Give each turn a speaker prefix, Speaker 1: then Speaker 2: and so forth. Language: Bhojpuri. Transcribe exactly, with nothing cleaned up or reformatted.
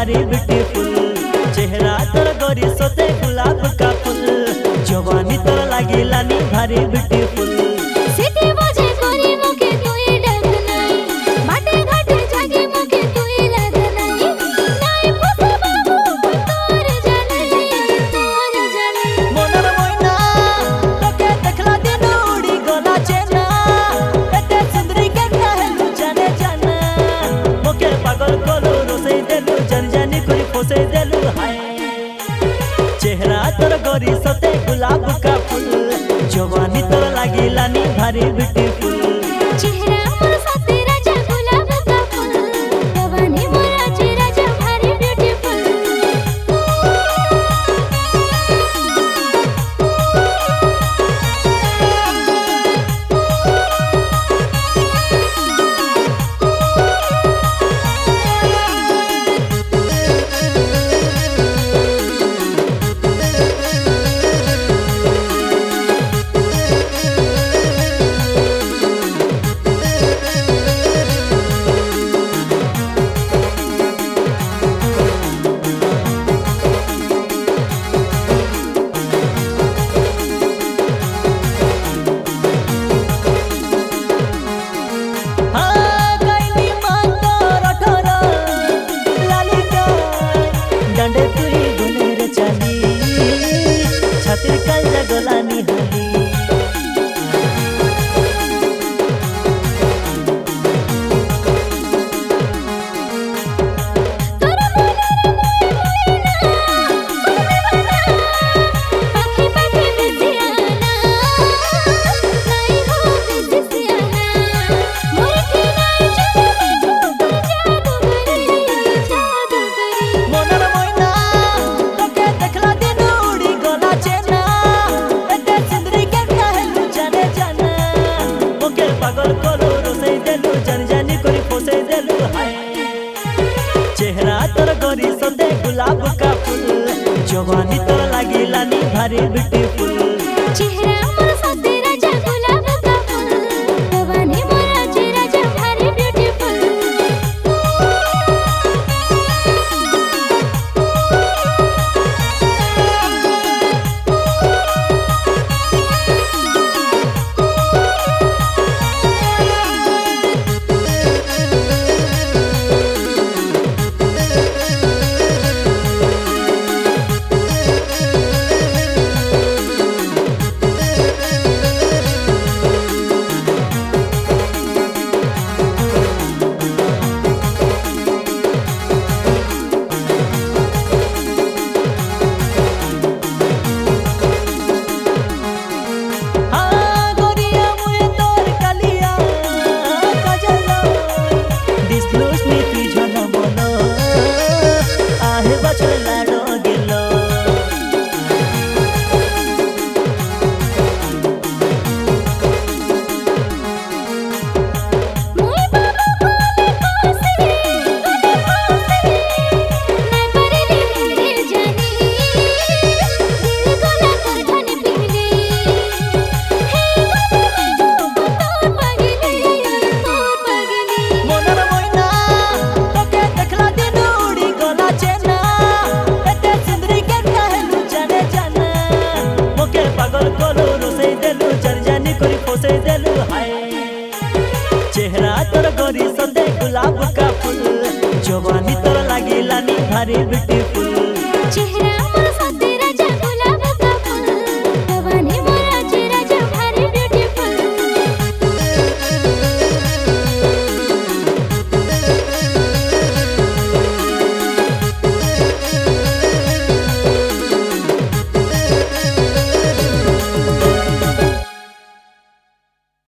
Speaker 1: भारी ब्यूटीफुल। चेहरा तोर गोरी सोते गुलाब का फूल, जवानी तोर लागिलानी भारी ब्यूटीफुल।
Speaker 2: सिटी बजे कोरी मुके तुई डग नाही, बाटे घाटे जागे मुके तुई लग नाही। नाही पुसा बाबू तोर जाने तोर जाने
Speaker 1: मोनर मोइना तोके देखला दिन उड़ी गला चेना। एते सुंदरी के कहलु जाने जाना, मोके पागल कोलो रोसे देलु जन जानी कोरी फोसे देलु हाय। चेहरा तोर गोरी सोते गुलाब का फूल, जवानी तोर लागिलानी भारी ब्यूटीफुल।
Speaker 2: चेहरा मोर साथे राजा गुलाब का फूल, जवानी मोर राजा राजा भारी ब्यूटीफुल। डंडे तुई गुनेर चाली, छातिर कल जगलानी हाली। तोरा मोना पाखी पाखी बिसियाना, नहीं हो बिसियाना मोठी नहीं जादू जादू करी जादू करी।
Speaker 1: मोनर मोइना तोके देखला दिन उड़ी गला चेना। एते सुंदरी के कहलु जाने जाना, मोके पागल कोलो रोसे देलु जन जानी कोरी फोसे देलु हाय। चेहरा तोर गोरी सोते गुलाब का फूल, जवानी तोर लागिलानी भारी ब्यूटीफुल।
Speaker 2: चेहरा मोर साथे राजा गुलाब का फूल, जवानी मोर राजा राजा भारी ब्यूटीफुल।
Speaker 1: हाँ गोरिया मुए तोर कलिया कजलो, दिसलुस नी तुई झन बोलो, आहे बचल लाडो गेलो।
Speaker 2: मुई बाबा कोले पासरे कोले पासरे, नहीं परेली रे जानी दिल गोला कठन पिघले। हे बाबा तोर पगले तोर पगले
Speaker 1: मोनर मोइना तोके देखला दिन उड़ी गला चेना। एते सुंदरी के कहलु जाने जाना, मोके पागल कोलो रोसे देलु जन जानी कोरी फोसे देलु हाय। चेहरा तोर गोरी सोते गुलाब का फूल, जवानी तोर लागिलानी भारी ब्यूटीफुल।